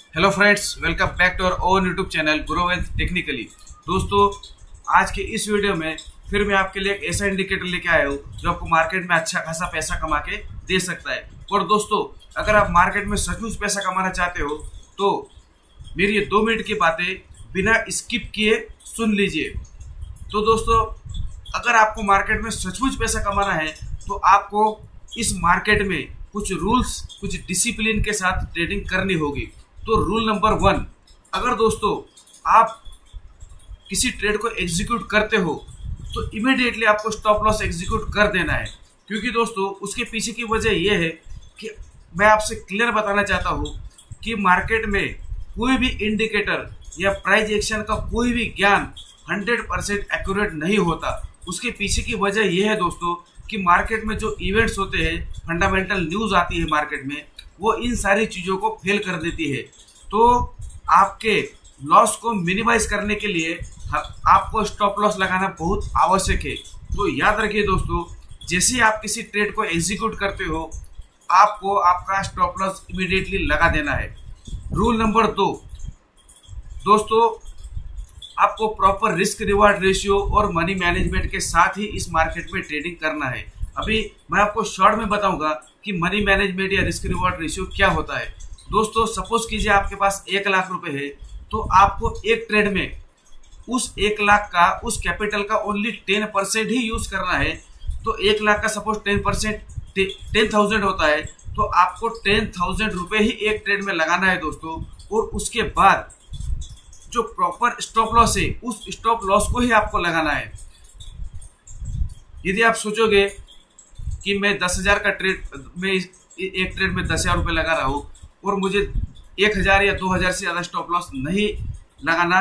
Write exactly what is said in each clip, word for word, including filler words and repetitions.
Hello friends, welcome back to our own YouTube channel Grow Wealth Technically. दोस्तों, आज के इस वीडियो में फिर मैं आपके लिए एक ऐसा इंडिकेटर लेके आया हूँ जो आपको मार्केट में अच्छा खासा पैसा कमा के दे सकता है। और दोस्तों, अगर आप मार्केट में सचमुच पैसा कमाना चाहते हो तो मेरी ये दो मिनट की बातें बिना स्किप किए सुन लीजिए। तो दोस्तों, अगर आपको मार्केट में सचमुच पैसा कमाना है तो आपको इस मार्केट में कुछ रूल्स, कुछ डिसिप्लिन के साथ ट्रेडिंग करनी होगी। तो रूल नंबर वन, अगर दोस्तों आप किसी ट्रेड को एग्जीक्यूट करते हो तो इमीडिएटली आपको स्टॉप लॉस एग्जीक्यूट कर देना है। क्योंकि दोस्तों उसके पीछे की वजह यह है कि मैं आपसे क्लियर बताना चाहता हूँ कि मार्केट में कोई भी इंडिकेटर या प्राइस एक्शन का कोई भी ज्ञान हंड्रेड परसेंट एक्यूरेट नहीं होता। उसके पीछे की वजह यह है दोस्तों कि मार्केट में जो इवेंट्स होते हैं, फंडामेंटल न्यूज़ आती है मार्केट में, वो इन सारी चीज़ों को फेल कर देती है। तो आपके लॉस को मिनिमाइज करने के लिए आपको स्टॉप लॉस लगाना बहुत आवश्यक है। तो याद रखिए दोस्तों, जैसे ही आप किसी ट्रेड को एग्जीक्यूट करते हो आपको आपका स्टॉप लॉस इमीडिएटली लगा देना है। रूल नंबर दो, दोस्तों आपको प्रॉपर रिस्क रिवार्ड रेशियो और मनी मैनेजमेंट के साथ ही इस मार्केट में ट्रेडिंग करना है। अभी मैं आपको शॉर्ट में बताऊंगा कि मनी मैनेजमेंट या रिस्क रिवार्ड रेशियो क्या होता है। दोस्तों, सपोज कीजिए आपके पास एक लाख रुपए है तो आपको एक ट्रेड में उस एक लाख का, उस कैपिटल का ओनली टेन परसेंट ही यूज करना है। तो एक लाख का suppose ten percent ten thousand होता है तो आपको टेन थाउजेंड रुपए ही एक ट्रेड में लगाना है दोस्तों। और उसके बाद जो प्रॉपर स्टॉप लॉस है उस स्टॉप लॉस को ही आपको लगाना है। यदि आप सोचोगे कि मैं दस हजार का ट्रेड में एक ट्रेड में दस हजार रुपये लगा रहा हूँ और मुझे एक हजार या दो हजार से ज़्यादा स्टॉप लॉस नहीं लगाना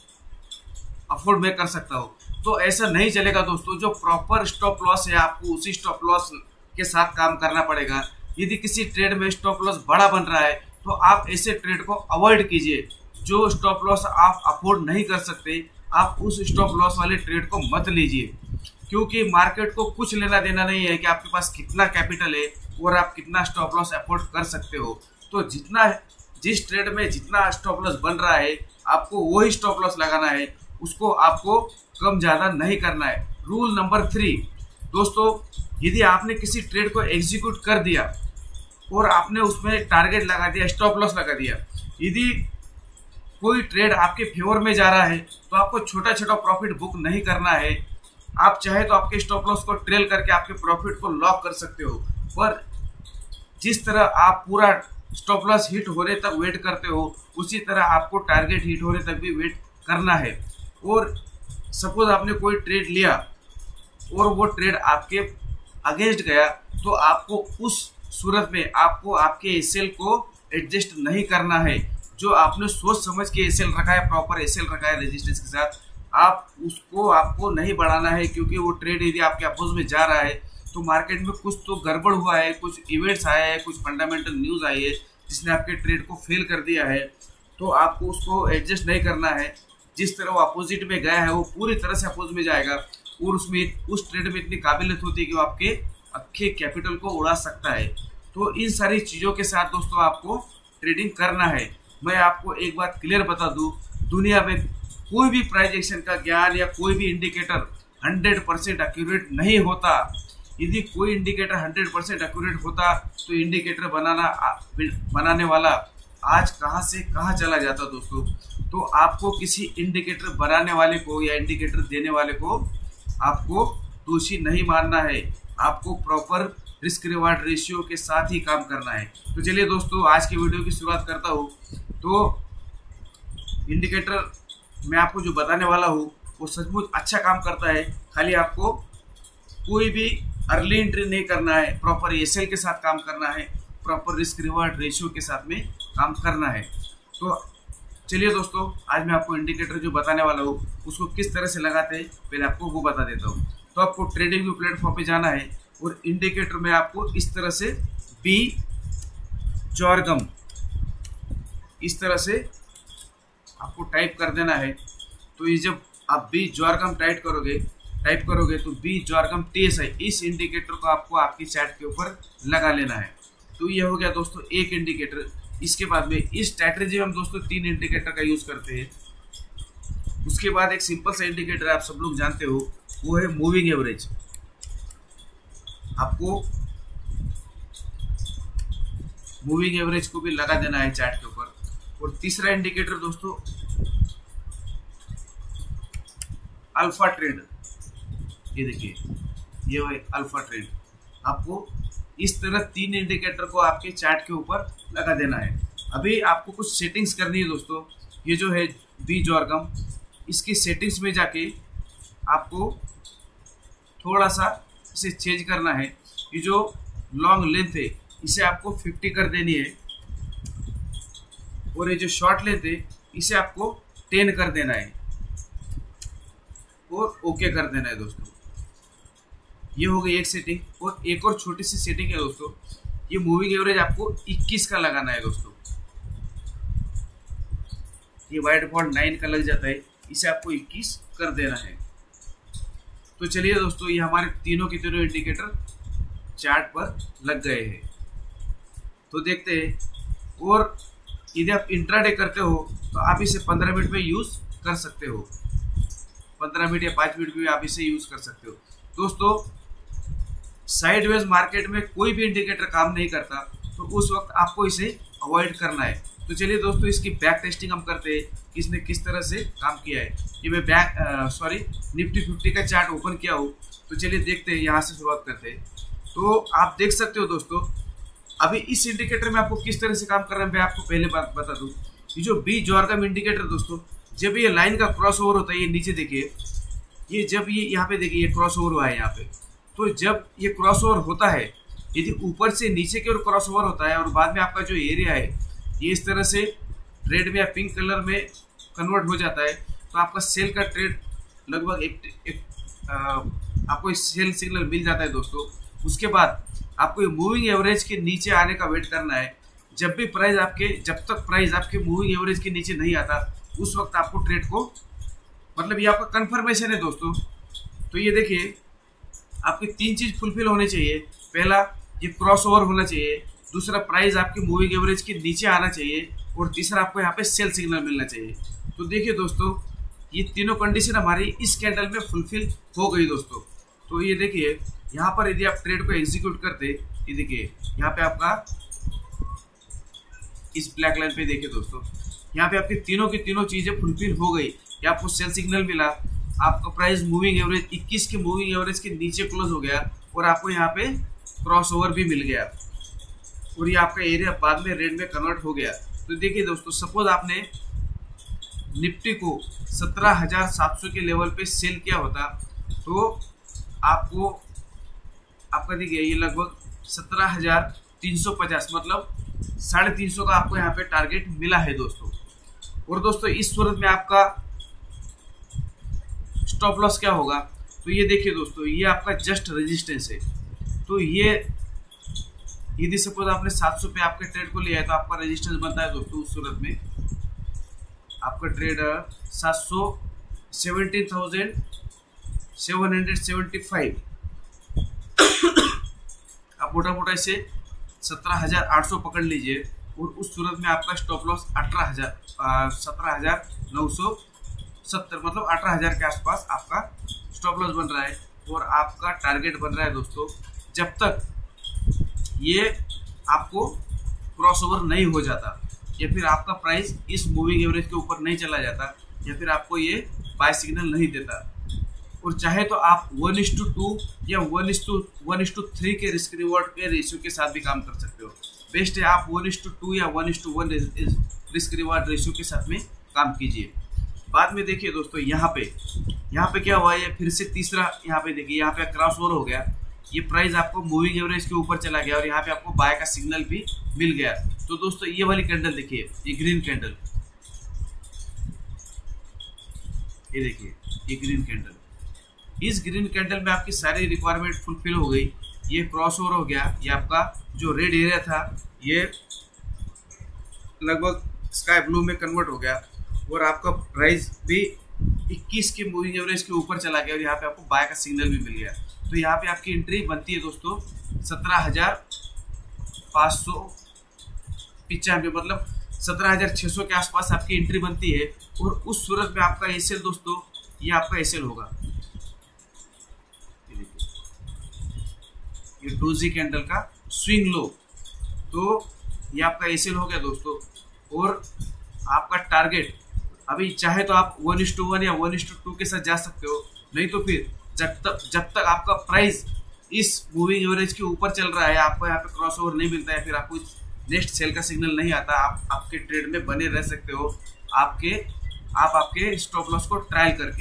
अफोर्ड मैं कर सकता हूँ, तो ऐसा नहीं चलेगा दोस्तों। जो प्रॉपर स्टॉप लॉस है आपको उसी स्टॉप लॉस के साथ काम करना पड़ेगा। यदि किसी ट्रेड में स्टॉप लॉस बड़ा बन रहा है तो आप ऐसे ट्रेड को अवॉइड कीजिए। जो स्टॉप लॉस आप अफोर्ड नहीं कर सकते, आप उस स्टॉप लॉस वाले ट्रेड को मत लीजिए। क्योंकि मार्केट को कुछ लेना देना नहीं है कि आपके पास कितना कैपिटल है और आप कितना स्टॉप लॉस अफोर्ड कर सकते हो। तो जितना जिस ट्रेड में जितना स्टॉप लॉस बन रहा है आपको वही स्टॉप लॉस लगाना है, उसको आपको कम ज़्यादा नहीं करना है। रूल नंबर थ्री, दोस्तों यदि आपने किसी ट्रेड को एग्जीक्यूट कर दिया और आपने उसमें टारगेट लगा दिया, स्टॉप लॉस लगा दिया, यदि कोई ट्रेड आपके फेवर में जा रहा है तो आपको छोटा छोटा प्रॉफिट बुक नहीं करना है। आप चाहे तो आपके स्टॉप लॉस को ट्रेल करके आपके प्रॉफिट को लॉक कर सकते हो, पर जिस तरह आप पूरा स्टॉप लॉस हिट होने तक वेट करते हो उसी तरह आपको टारगेट हिट होने तक भी वेट करना है। और सपोज आपने कोई ट्रेड लिया और वो ट्रेड आपके अगेंस्ट गया तो आपको उस सूरत में आपको आपके एसएल को एडजस्ट नहीं करना है। जो आपने सोच समझ के एसएल रखा है, प्रॉपर एसएल रखा है रेजिस्टेंस के साथ, आप उसको आपको नहीं बढ़ाना है। क्योंकि वो ट्रेड यदि आपके अपोज में जा रहा है तो मार्केट में कुछ तो गड़बड़ हुआ है, कुछ इवेंट्स आए हैं, कुछ फंडामेंटल न्यूज़ आई है जिसने आपके ट्रेड को फेल कर दिया है। तो आपको उसको एडजस्ट नहीं करना है। जिस तरह वो अपोजिट में गया है वो पूरी तरह से अपोज में जाएगा और उसमें उस ट्रेड में इतनी काबिलियत होती है कि वो आपके अच्छे कैपिटल को उड़ा सकता है। तो इन सारी चीज़ों के साथ दोस्तों आपको ट्रेडिंग करना है। मैं आपको एक बात क्लियर बता दूं, दुनिया में कोई भी प्राइस एक्शन का ज्ञान या कोई भी इंडिकेटर हंड्रेड परसेंट एक्यूरेट नहीं होता। यदि कोई इंडिकेटर हंड्रेड परसेंट एक्यूरेट होता तो इंडिकेटर बनाना बनाने वाला आज कहां से कहां चला जाता दोस्तों। तो आपको किसी इंडिकेटर बनाने वाले को या इंडिकेटर देने वाले को आपको दोषी नहीं मानना है। आपको प्रॉपर रिस्क रिवार्ड रेशियो के साथ ही काम करना है। तो चलिए दोस्तों, आज की वीडियो की शुरुआत करता हूँ। तो इंडिकेटर मैं आपको जो बताने वाला हूँ वो सचमुच अच्छा काम करता है। खाली आपको कोई भी अर्ली एंट्री नहीं करना है, प्रॉपर एसएल के साथ काम करना है, प्रॉपर रिस्क रिवार्ड रेशियो के साथ में काम करना है। तो चलिए दोस्तों, आज मैं आपको इंडिकेटर जो बताने वाला हूँ उसको किस तरह से लगाते हैं पहले आपको वो बता देता हूँ। तो आपको ट्रेडिंग व्यू प्लेटफॉर्म पे जाना है और इंडिकेटर में आपको इस तरह से बी जॉर्गम इस तरह से आपको टाइप कर देना है। तो ये जब आप बी जॉर्गम टाइप करोगे टाइप करोगे तो बी जॉर्गम टीएस है, इस इंडिकेटर को आपको आपकी चार्ट के ऊपर लगा लेना है। तो ये हो गया दोस्तों एक इंडिकेटर। इसके बाद में इस स्ट्रैटेजी में हम दोस्तों तीन इंडिकेटर का यूज करते हैं। उसके बाद एक सिंपल सा इंडिकेटर आप सब लोग जानते हो, वो है मूविंग एवरेज। आपको मूविंग एवरेज को भी लगा देना है चार्ट के ऊपर। और तीसरा इंडिकेटर दोस्तों अल्फा ट्रेंड, ये देखिए ये है अल्फा ट्रेंड। आपको इस तरह तीन इंडिकेटर को आपके चार्ट के ऊपर लगा देना है। अभी आपको कुछ सेटिंग्स करनी है दोस्तों। ये जो है बी जॉर्गम, इसकी सेटिंग्स में जाके आपको थोड़ा सा इसे चेंज करना है। ये जो लॉन्ग लेंथ है इसे आपको फिफ्टी कर देनी है, और ये जो शॉर्ट लेंथ है इसे आपको टेन कर देना है और ओके कर देना है दोस्तों। ये हो गई एक सेटिंग। और एक और छोटी सी सेटिंग है दोस्तों, ये मूविंग एवरेज आपको इक्कीस का लगाना है दोस्तों। ये बाय डिफॉल्ट नाइन का लग जाता है, इसे आपको इक्कीस कर देना है। तो चलिए दोस्तों, ये हमारे तीनों के तीनों इंडिकेटर चार्ट पर लग गए हैं। तो देखते हैं। और यदि आप इंट्राडे करते हो तो आप इसे पंद्रह मिनट में यूज कर सकते हो। पंद्रह मिनट या पाँच मिनट में आप इसे यूज कर सकते हो दोस्तों। साइडवेज मार्केट में कोई भी इंडिकेटर काम नहीं करता, तो उस वक्त आपको इसे अवॉइड करना है। तो चलिए दोस्तों, इसकी बैक टेस्टिंग हम करते हैं कि इसने किस तरह से काम किया है। ये मैं बैक सॉरी निफ्टी फिफ्टी का चार्ट ओपन किया हो, तो चलिए देखते हैं, यहाँ से शुरुआत करते हैं। तो आप देख सकते हो दोस्तों, अभी इस इंडिकेटर में आपको किस तरह से काम कर रहा है मैं आपको पहले बात बता दूं। ये जो बी जॉर्गम इंडिकेटर दोस्तों, जब ये लाइन का क्रॉस ओवर होता है, ये नीचे देखिए, ये जब ये यहाँ पे देखिए ये क्रॉस ओवर हुआ है यहाँ पे, तो जब ये क्रॉस ओवर होता है, यदि ऊपर से नीचे की ओर क्रॉस ओवर होता है और बाद में आपका जो एरिया है ये इस तरह से रेड में या पिंक कलर में कन्वर्ट हो जाता है, तो आपका सेल का ट्रेड लगभग एक, एक आ, आपको एक सेल सिग्नल मिल जाता है दोस्तों। उसके बाद आपको ये मूविंग एवरेज के नीचे आने का वेट करना है। जब भी प्राइस आपके जब तक प्राइस आपके मूविंग एवरेज के नीचे नहीं आता, उस वक्त आपको ट्रेड को, मतलब ये आपका कंफर्मेशन है दोस्तों। तो ये देखिए, आपकी तीन चीज फुलफिल होनी चाहिए। पहला, ये क्रॉस ओवर होना चाहिए। दूसरा, प्राइस आपकी मूविंग एवरेज के नीचे आना चाहिए। और तीसरा, आपको यहाँ पे सेल सिग्नल मिलना चाहिए। तो देखिए दोस्तों, ये तीनों कंडीशन हमारी इस कैंडल में फुलफिल हो गई दोस्तों। तो ये देखिए, यहाँ पर यदि आप ट्रेड को एग्जीक्यूट करते, ये देखिए यहाँ पे आपका इस ब्लैक लाइन पे देखिए दोस्तों, यहाँ पे आपकी तीनों की तीनों चीजें फुलफिल हो गई। ये आपको सेल सिग्नल मिला, आपका प्राइस मूविंग एवरेज इक्कीस के मूविंग एवरेज के नीचे क्लोज हो गया, और आपको यहाँ पे क्रॉस ओवर भी मिल गया, और ये आपका एरिया बाद में रेड में कन्वर्ट हो गया। तो देखिए दोस्तों, सपोज आपने निफ्टी को सत्रह हजार सात सौ के लेवल पे सेल किया होता, तो आपको आपका देखिए ये लगभग सत्रह हजार तीन सौ पचास, मतलब साढ़े तीन सौ का आपको यहाँ पे टारगेट मिला है दोस्तों। और दोस्तों, इस सूरत में आपका स्टॉप लॉस क्या होगा, तो ये देखिए दोस्तों, ये आपका जस्ट रेजिस्टेंस है। तो ये यदि सपोज आपने सात सौ पे आपके ट्रेड को लिया है, तो आपका रेजिस्टेंस बनता है दोस्तों उस सूरत में आपका ट्रेड सात सौ seventeen thousand seven hundred seventy five. आप मोटा मोटा इसे सत्रह हजार आठ सौ पकड़ लीजिए, और उस सूरत में आपका स्टॉप लॉस अठारह हजार सत्रह हजार नौ सौ सत्तर, मतलब अठारह हजार के आसपास आपका स्टॉप लॉस बन रहा है। और आपका टारगेट बन रहा है दोस्तों, जब तक ये आपको क्रॉस ओवर नहीं हो जाता, या फिर आपका प्राइस इस मूविंग एवरेज के ऊपर नहीं चला जाता, या फिर आपको ये बाय सिग्नल नहीं देता। और चाहे तो आप वन इस टू टू या one is to one is to three के रिस्क रिवॉर्ड के रेशियो के साथ भी काम कर सकते हो। बेस्ट है आप वन इस टू टू या one is to one risk reward ratio के साथ में काम कीजिए। बाद में देखिए दोस्तों, यहाँ पे यहाँ पे क्या हुआ है, फिर से तीसरा यहाँ पे देखिए, यहाँ पे क्रॉस ओवर हो गया, ये प्राइस आपको मूविंग एवरेज के ऊपर चला गया, और यहाँ पे आपको बाय का सिग्नल भी मिल गया। तो दोस्तों, ये वाली कैंडल देखिए, ये ग्रीन कैंडल, ये देखिए ये ग्रीन कैंडल, इस ग्रीन कैंडल में आपकी सारी रिक्वायरमेंट फुलफिल हो गई। ये क्रॉस ओवर हो गया, ये आपका जो रेड एरिया था ये लगभग स्काई ब्लू में कन्वर्ट हो गया, और आपका प्राइस भी इक्कीस के मूविंग एवरेज के ऊपर चला गया, और यहाँ पे आपको बाय का सिग्नल भी मिल गया। तो यहाँ पे आपकी एंट्री बनती है दोस्तों सत्रह हजार पाँच सौ पिचानवे मतलब सत्रह हजार छह सौ के आसपास आपकी एंट्री बनती है। और उस सूरत में आपका एसएल दोस्तों, ये आपका एसएल होगा, ये डोजी कैंडल का स्विंग लो, तो ये आपका एसएल हो गया दोस्तों। और आपका टारगेट अभी चाहे तो आप वन इस टू वन या वन इस टू टू के साथ जा सकते हो, नहीं तो फिर जब तक जब तक आपका प्राइस इस मूविंग एवरेज के ऊपर चल रहा है, आपको यहाँ पे क्रॉस ओवर नहीं मिलता है, फिर आपको नेक्स्ट सेल का सिग्नल नहीं आता, आप आपके ट्रेड में बने रह सकते हो, आपके आप आपके स्टॉप लॉस को ट्रायल करके।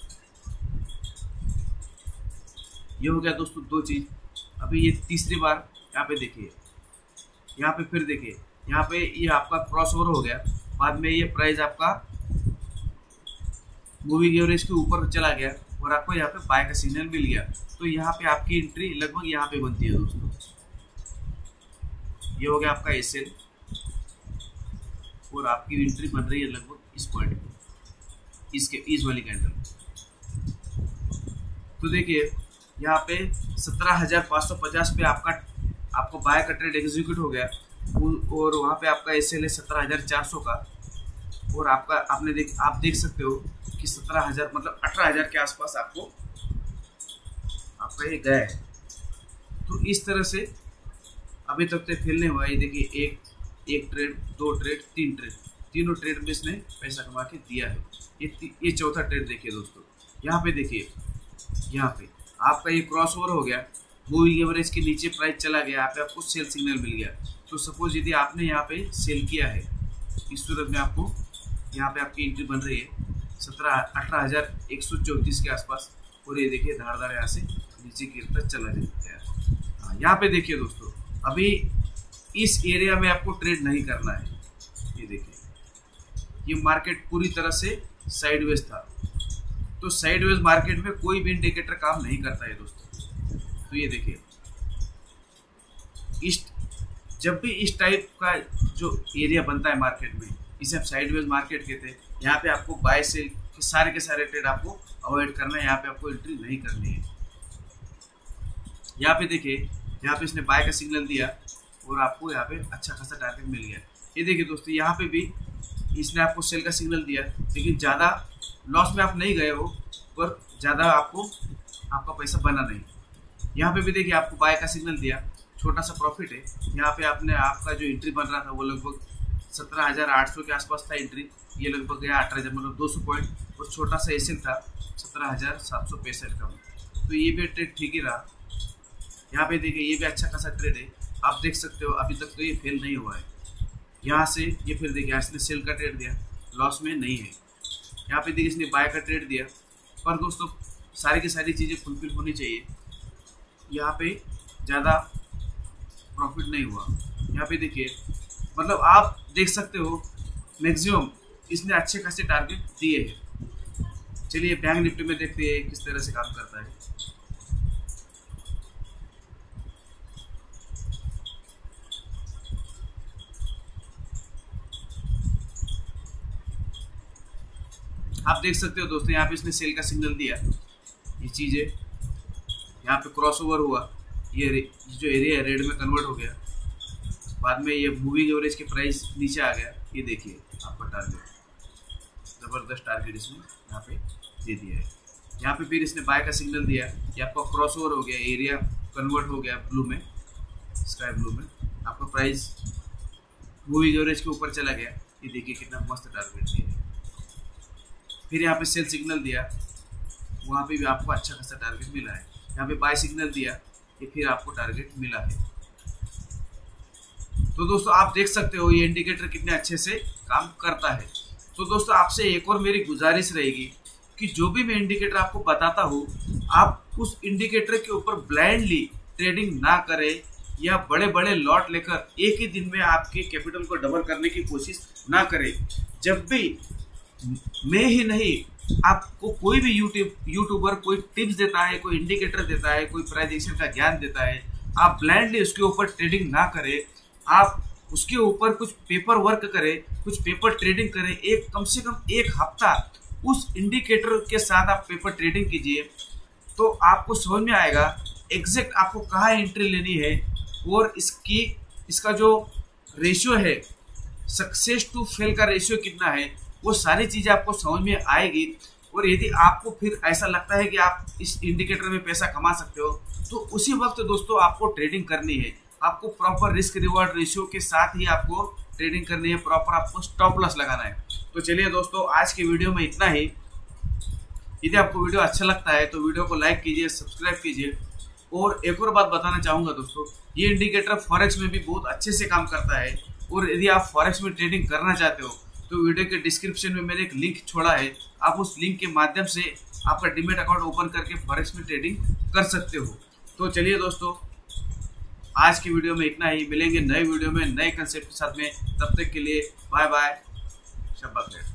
ये हो गया दोस्तों दो चीज। अभी ये तीसरी बार यहाँ पे देखिए, यहाँ पे फिर देखिए, यहाँ पे ये आपका क्रॉस ओवर हो गया, बाद में ये प्राइस आपका मूविंग एवरेज के ऊपर चला गया और आपको यहाँ पे बाय का सिग्नल मिल गया। तो यहाँ पे आपकी एंट्री लगभग यहाँ पे बनती है दोस्तों। ये हो गया आपका एसएल और आपकी एंट्री बन रही है लगभग इस पॉइंट पे, इसके इस वाली कैंडल। तो देखिए यहाँ पे सत्रह हजार पाँच सौ पचास पे आपका आपको बाय का ट्रेड एग्जीक्यूट हो गया और वहाँ पे आपका एसएल है सत्रह हजार चार सौ का। और आपका आपने देख आप देख सकते हो कि सत्रह हजार मतलब अठारह हजार के आसपास आपको आपका ये गया है। तो इस तरह से अभी तक तो फेल नहीं हुआ। ये देखिए एक एक ट्रेड, दो ट्रेड, तीन ट्रेड, तीनों ट्रेड में इसने पैसा कमा के दिया है। ये ये चौथा ट्रेड देखिए दोस्तों। यहाँ पे देखिए, यहाँ पे आपका ये क्रॉस ओवर हो गया, मूविंग एवरेज के नीचे प्राइस चला गया, यहाँ पे आपको सेल सिग्नल मिल गया। तो सपोज यदि आपने यहाँ पे सेल किया है, इस सूरत में आपको यहाँ पे आपकी एंट्री बन रही है सत्रह अठारह हजार एक सौ चौंतीस के आसपास। और ये देखिए धारदार यहाँ से नीचे गिरता चला जाता है। हाँ, यहाँ पे देखिए दोस्तों, अभी इस एरिया में आपको ट्रेड नहीं करना है। ये देखिए, ये मार्केट पूरी तरह से साइडवेज था। तो साइडवेज मार्केट में कोई भी इंडिकेटर काम नहीं करता है दोस्तों। तो ये देखिए, इस जब भी इस टाइप का जो एरिया बनता है मार्केट में, इसे हम साइडवेज मार्केट कहते हैं। यहाँ पे आपको बाय सेल के सारे के सारे ट्रेड आपको अवॉइड करना है, यहाँ पे आपको एंट्री नहीं करनी है। यहाँ पे देखिए, यहाँ पे इसने बाय का सिग्नल दिया और आपको यहाँ पे अच्छा खासा टारगेट मिल गया। ये देखिए दोस्तों, यहाँ पे भी इसने आपको सेल का सिग्नल दिया, लेकिन ज़्यादा लॉस में आप नहीं गए हो, पर ज़्यादा आपको आपका पैसा बना नहीं। यहाँ पे भी देखिए, आपको बाय का सिग्नल दिया, छोटा सा प्रॉफिट है। यहाँ पे आपने आपका जो एंट्री बन रहा था वो लगभग सत्रह हजार आठ सौ के आसपास था एंट्री, ये लगभग गया अठारह हजार मतलब दो सौ पॉइंट। और छोटा सा एसएल था सत्रह हजार सात सौ पैंसठ का। तो ये भी ट्रेड ठीक ही रहा। यहाँ पे देखिए, ये भी अच्छा खासा ट्रेड है, आप देख सकते हो। अभी तक तो ये फेल नहीं हुआ है। यहाँ से ये फिर देखिए, इसने सेल का ट्रेड दिया, लॉस में नहीं है। यहाँ पे देखिए, इसने बाय का ट्रेड दिया। पर दोस्तों सारी की सारी चीज़ें फुलफिल होनी चाहिए। यहाँ पे ज़्यादा प्रॉफिट नहीं हुआ। यहाँ पे देखिए, मतलब आप देख सकते हो मैक्सिमम इसने अच्छे खासे टारगेट दिए हैं। चलिए बैंक निफ्टी में देखते हैं किस तरह से काम करता है। आप देख सकते हो दोस्तों, यहाँ पे इसने सेल का सिग्नल दिया, ये चीज़ है। यहाँ पे क्रॉस ओवर हुआ, ये जो एरिया है रेड में कन्वर्ट हो गया, बाद में ये मूविंग एवरेज के प्राइस नीचे आ गया। ये देखिए आपका टारगेट, ज़बरदस्त टारगेट इसने यहाँ पे दे दिया है। यहाँ पे फिर इसने बाय का सिग्नल दिया, ये आपका क्रॉस ओवर हो गया, एरिया कन्वर्ट हो गया ब्लू में, स्काई ब्लू में, आपका प्राइस मूविंग एवरेज के ऊपर चला गया। ये देखिए कितना मस्त टारगेट दिया है। फिर यहाँ पे सेल सिग्नल दिया, वहाँ पे भी आपको अच्छा खासा टारगेट मिला है। यहाँ पे बाय सिग्नल दिया, ये फिर आपको टारगेट मिला है। तो दोस्तों आप देख सकते हो ये इंडिकेटर कितने अच्छे से काम करता है। तो दोस्तों आपसे एक और मेरी गुजारिश रहेगी कि जो भी मैं इंडिकेटर आपको बताता हूँ, आप उस इंडिकेटर के ऊपर ब्लाइंडली ट्रेडिंग ना करें या बड़े बड़े लॉट लेकर एक ही दिन में आपके कैपिटल को डबल करने की कोशिश ना करें। जब भी मैं ही नहीं, आपको कोई भी यूट्यूब यूट्यूबर कोई टिप्स देता है, कोई इंडिकेटर देता है, कोई प्राइस एक्शन का ज्ञान देता है, आप ब्लाइंडली उसके ऊपर ट्रेडिंग ना करें। आप उसके ऊपर कुछ पेपर वर्क करें, कुछ पेपर ट्रेडिंग करें। एक कम से कम एक हफ्ता उस इंडिकेटर के साथ आप पेपर ट्रेडिंग कीजिए, तो आपको समझ में आएगा एग्जैक्ट आपको कहाँ एंट्री लेनी है और इसकी इसका जो रेशियो है, सक्सेस टू फेल का रेशियो कितना है, वो सारी चीजें आपको समझ में आएगी। और यदि आपको फिर ऐसा लगता है कि आप इस इंडिकेटर में पैसा कमा सकते हो, तो उसी वक्त दोस्तों आपको ट्रेडिंग करनी है। आपको प्रॉपर रिस्क रिवॉर्ड रेशियो के साथ ही आपको ट्रेडिंग करनी है, प्रॉपर आपको स्टॉप लॉस लगाना है। तो चलिए दोस्तों, आज की वीडियो में इतना ही। यदि आपको वीडियो अच्छा लगता है तो वीडियो को लाइक कीजिए, सब्सक्राइब कीजिए। और एक और बात बताना चाहूँगा दोस्तों, ये इंडिकेटर फॉरेक्स में भी बहुत अच्छे से काम करता है। और यदि आप फॉरेक्स में ट्रेडिंग करना चाहते हो तो वीडियो के डिस्क्रिप्शन में मैंने एक लिंक छोड़ा है, आप उस लिंक के माध्यम से आपका डीमैट अकाउंट ओपन करके फॉरेक्स में ट्रेडिंग कर सकते हो। तो चलिए दोस्तों, आज की वीडियो में इतना ही। मिलेंगे नए वीडियो में नए कंसेप्ट के साथ में, तब तक के लिए बाय बाय, शब्बा खैर।